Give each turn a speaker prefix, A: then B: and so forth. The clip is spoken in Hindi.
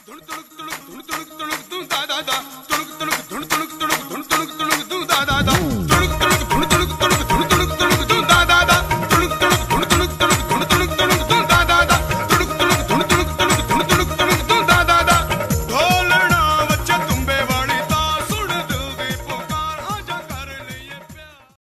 A: धुन तुणुक तुणुक धुन तुणुक तुणुक धुन दा दा दा तुणुक तुणुक धुन तुणुक तुणुक धुन तुणुक तुणुक धुन दा दा दा